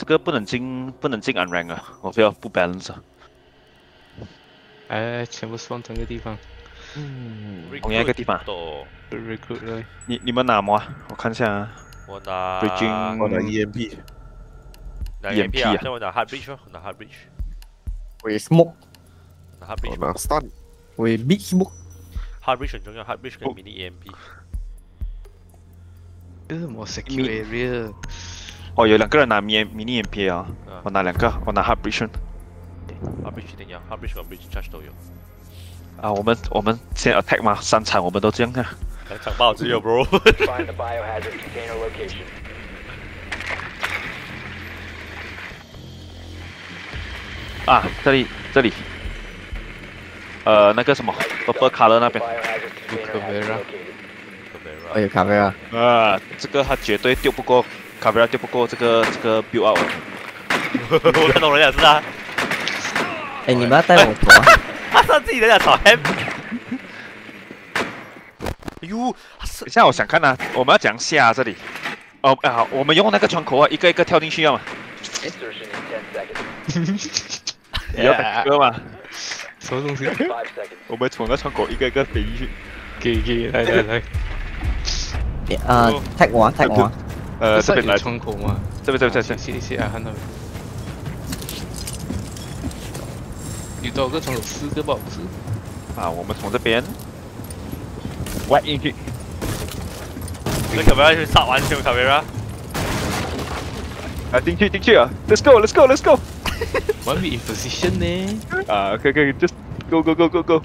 这个不能进 unrank 啊，我非要不 balance 啊。 哎，全部放同一个地方。 同样一个地方。 recruit เลย。 你们拿么？我看一下啊。 我拿 Bridging 我拿 EMP。 拿 EMP 啊， 啊现在我拿 hard bridge 我拿 hard bridge。 我 smoke， 拿 hard bridge。 我拿 stun。 我 big smoke。 hard bridge 很重要 ，hard bridge 跟 mini EMP。 这是什么 secure area？ 哦，有2个人拿 mini MP 啊，我拿2个，我拿 hard bridge。 hard bridge 一定要 ，hard bridge 和 bridge charge 都有。 啊，我们先 attack 嘛，3场我们都这样啊。 2场爆只有 bro。 啊，这里，那个什么 ，purple color 那边。 哎呀，卡贝啊！ 啊，这个他绝对丢不过，卡贝拉丢不过这个 build out。 我看懂人家是他。 哎，你们要带我走啊？ 他上自己人家炒 M。哎呦， 等下我想看啊，我们要讲下这里。哦啊，我们用那个窗口啊，一个一个跳进去要嘛。你要等个嘛？ 什么东西？ 我们从那窗口一个一个飞进去。 给，来。 tag 我啊 tag 我啊。 这边来窗口嘛。 这边。 谢啊，看到没？有多少个窗口？4个吧，不是？ 啊，我们从这边挖进去。 那卡梅拉去杀完球，卡梅拉。 啊，进去啊 ！Let's go！ One be in position 呢？ 啊，可以 ，just go！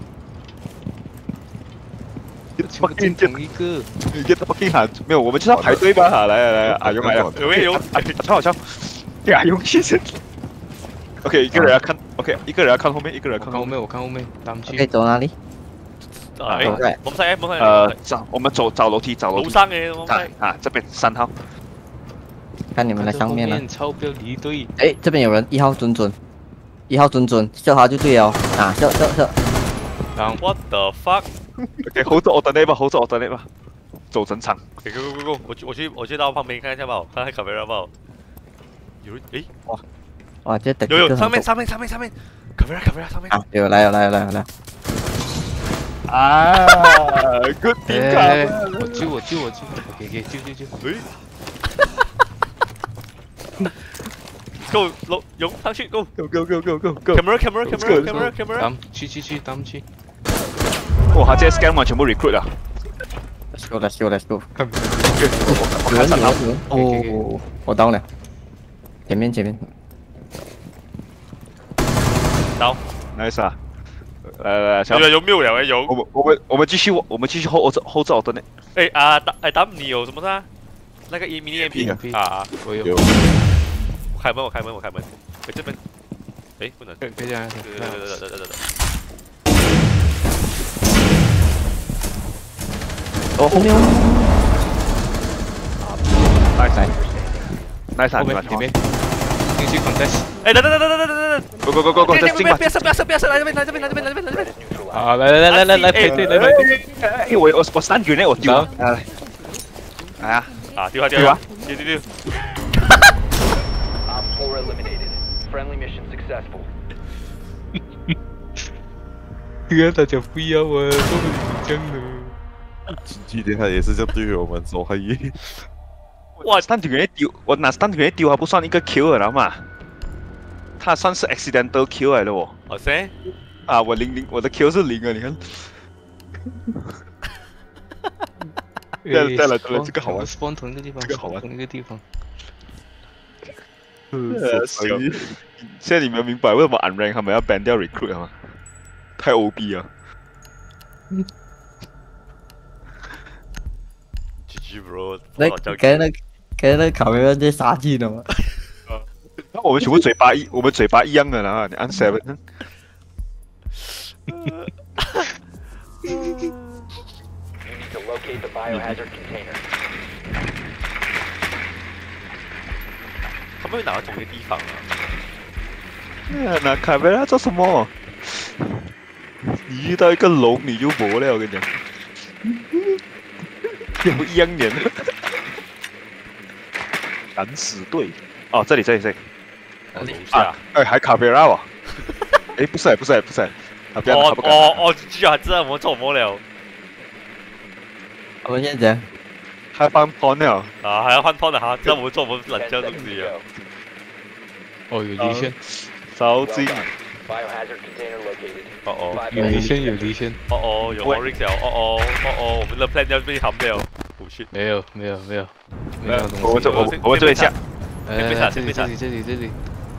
全部进同一个。 你get fucking 喊，没有，我们就是要排队吧？好，来，阿勇来了， 有， 超好笑，阿勇其实。OK， 一个人要看 ，OK， 一个人要看后面，一个人看后面。 我看后面，他们去。 可以走哪里？ 我们在， 我们找楼梯， 楼上诶，我们啊，这边3号。 看你们的上面了。 超标离队。 哎，这边有人，1号准，1号准，射他就对了啊，射。 What the fuck？ OK，hold 住 alternate 吧，走整场。 Go，我去到旁边看一下吧，看看卡梅拉吧。有人，诶， 哇，这等有，上面，卡梅拉上面。 啊，有来了。 啊 ，good team 卡。 我救，给，救。 诶。Go， 勇上去 ，Go。Camera。 去，他们去。 哇，他这 scan 完全部 recruit 了。 Let's go。 我看3号。 哦，我down了。前面。 down。 Nice 啊！来， 有没有了？有。 我们继续 hold 住 alternate。 打你有什么事？那个 mini MP 啊， 我有。 开门，哎这边，哎不能， 可以这样。 对。 哦，后面。 Nice， 后面，进去 contest。 哎，等， Go， 不要射，来这边。 好，来，配对，来。 哎，我3局呢，我丢啊！来啊！ 丢。 哥，大家不要啊，都很紧张的。 今天他也是这样对我们说，还以哇，3局丢，我拿3局丢还不算一个 kill 了嘛？他算是 accidental kill 来的哦。 好噻。 啊，我0，我的 kill 是0啊，你看。再来，这个好玩。 spawn 同一个地方， 这个好玩。 同一个地方。 现在你们明白为什么 unrank 他们要 ban 掉 recruit 了吗？太 OB 了。 GG bro。 那跟那卡梅拉在杀鸡的吗？ 那我们全部嘴巴一样的啦，你按 7。 他们会拿到同一个地方啊？ 那卡梅拉做什么？你遇到一个龙你就没了，我跟你讲，一模一样脸。敢死队哦，这里。 楼下。 哎，还卡贝拉哦。哎，不是，啊，不要，他不敢。 哦，居然知道我们做什么了我们现在还翻 porn 了。 啊？还要换套的哈？知道我们做我们懒觉东西啊？ 哦，有离线， 烧金。 有离线，有离线。 有 orange 了。我们的 plan 要被砍掉。不是。 没有东西。 我们这一下。 这里。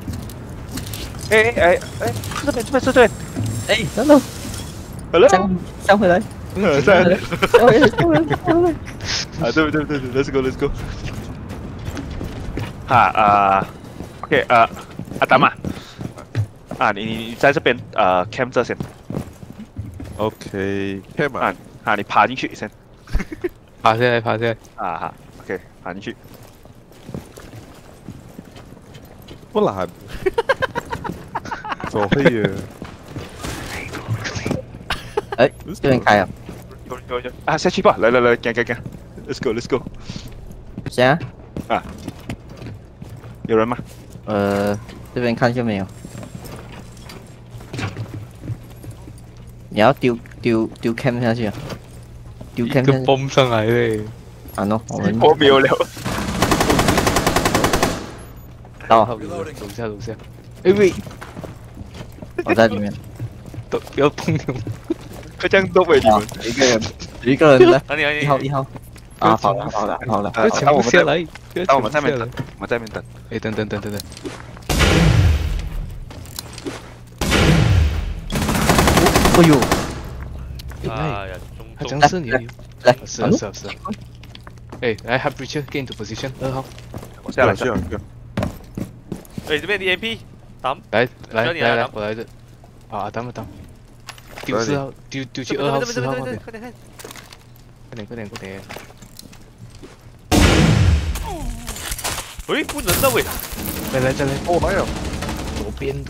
哎，这边。 哎，等等， ，hello， 上回来， 上回来。 上回来。 啊，对，let's go。OK， 阿达嘛，你在这边camp 这先。 OK， cam 啊， 你爬进去先。 爬下来。 哈 ，OK， 爬进去。 不懒。走黑耶。 哎，这边开啊， 有啊，下去吧，来，干，let's go。 行啊， 有人吗？ 这边看就没有。你要丢 cam 下去啊？丢 cam 下去。 bomb 上来嘞。 啊 no， 我没有了。 到， 楼下。哎喂， 我在里面。 都不要碰我。 这样都没你们。 有一个人来。 哪里？ 一号。啊，跑了。 不要全部下来。 我们在那边等。 哎，等。 哎呦！ 哎呀， 他僵尸你。 来， 是。哎，来 have breacher get into position 2号。 我下来。 哎，这边 DMP， 来，我来这。啊，等。丢4号，丢去2号、4号那边。快点。 喂，不能的喂。 再来。 哦，还有。 左边路。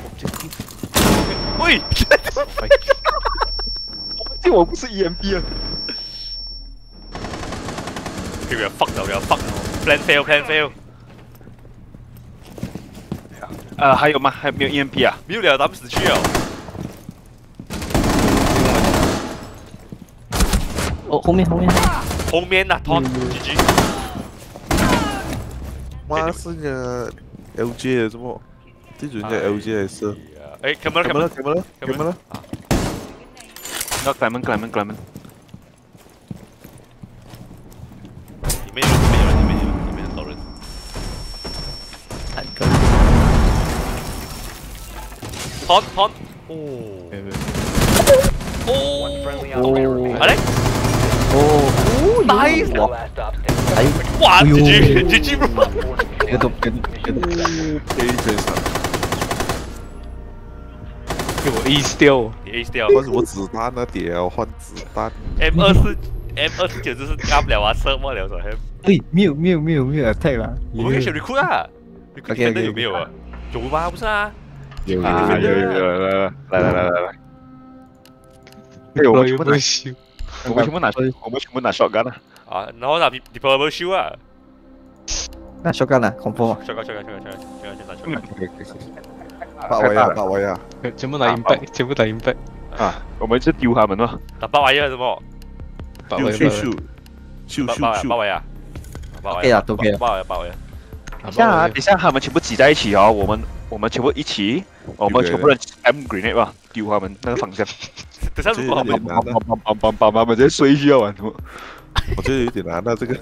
喂。 我不是 EMP 啊。 不要 fuck 了，plan fail。 还有吗？还没有 EMP 啊？ 没有了，咱们死去了。 哦，后面。 后面呐，GG。 妈是个 LG 的什么？这种叫 LG 还是？ 哎，开门了。 要开门。 里面很多人。Ton。来。nice。哇 GG bro。 别动。 给我 ace 掉。 你 ace 掉。 换什么子弹啊？屌，换子弹。 M24简直是干不了啊，射不了的。 哎，没有 attack 啦。 我们可以选 recruit 啊。recruit 有没有啊？有吗？不是啊。 有，来。哎，我们全部拿 shotgun 啊。 啊，然后拿 deployable shield 啊。 那 shotgun 啊，恐怖吗？ shotgun。 八位啊！ 全部拿impact。 啊，我们是丢他们嘛。 打8位是什么咻。 8位啊。 可以了，都可以了。 8位。 等一下他们全部挤在一起哦，我们全部一起，我们全部人 M grenade 吧，丢他们那个方向。 等下如果他们把他们直接睡去啊，玩什么？ 我觉得有点难啊，这个。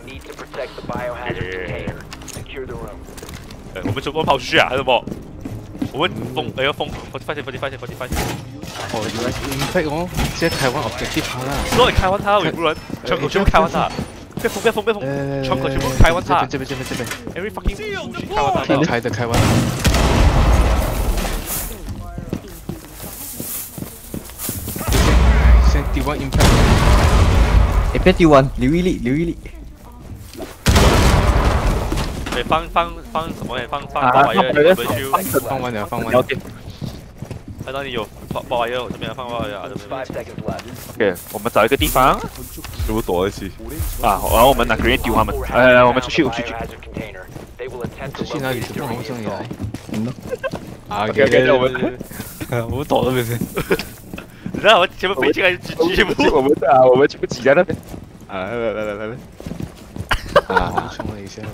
我们全部跑出去啊，还是什么？我们封45。 哦，原来 impact 哦，现在开完 objective 好了。 所以开完它，不然窗口全部开完它。别封，窗口全部开完它。 这边。 Every fucking 开完它。 开完。先丢完 impact。 哎，别丢完，留一粒。 对，放什么？放爆瓦耶， 放完了。 看到你有爆瓦耶，我这边放爆瓦耶啊，这边。 OK， 我们找一个地方， 全部躲在一起。 然后我们拿 grenade 丢他们。我们出去。 这去哪里？怎么好像你来？ 嗯咯。 啊， OK， 我躲那边先。 你知道我全部飞进来，全部我们全部挤在那边。啊，来。 啊，冲了一下。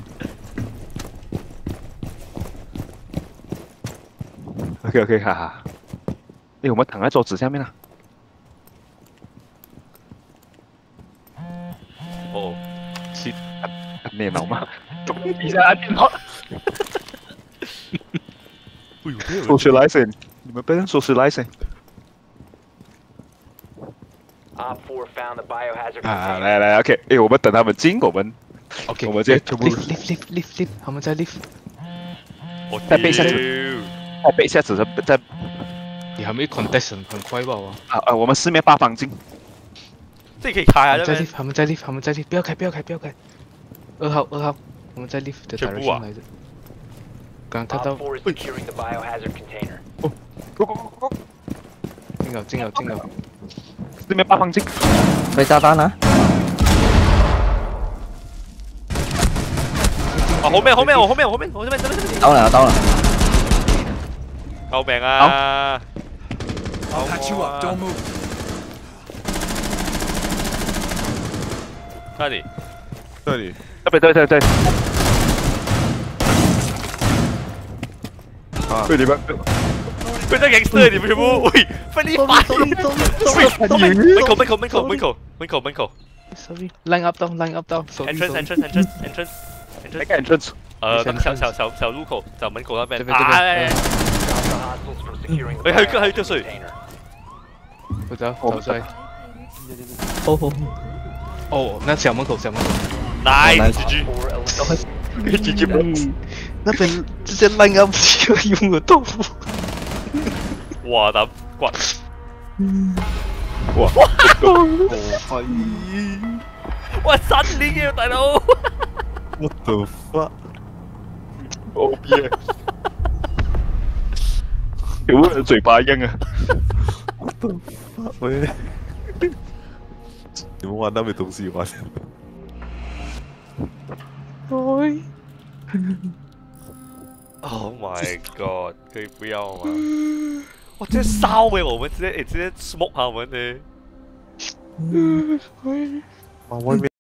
OK， 哈哈。哎，我们躺在桌子下面了。 哦， 是电脑吗？怎么一下按电脑？Socializing， 你们不能 socializing。来 ，OK， 哎，我们等他们进，我们 OK， 我们这全部 lift，他们在 lift。 我再背一下子，再背一下子，再。 你还没 contest 很快吧？ 啊，我们四面八方进。 这可以开啊！ 在 lift， 他们在 lift， 不要开。2号，我们在 lift 的 direction 来着。刚看到。进了。 四面八方进。 被炸弹啊！ 啊，后面，我这边。 到了。 救命啊！ I'll patch you up. Don't move. 哪里？ 那里， 对。 啊， 对你们， 佢真係 gangster 你們全部，喂，快啲快！Michael， Sorry， line up down。 entrance， 那个 entrance， 小路口，就門口那邊。 這邊。 喂，喺這水。 我走衰。哦，那小門口。 Nice， GG， 那邊直接 line up 用個豆腐。 哇，膽骨。 哇！ 哇，新年嘅大佬。 What the fuck？ 哦耶！有没有嘴巴硬啊 ？What the fuck？ 喂，你们玩那没东西玩。 Oh my god！可以不要嗎？哇，直接燒嘅，我們直接 smoke 下我們呢。 往外面。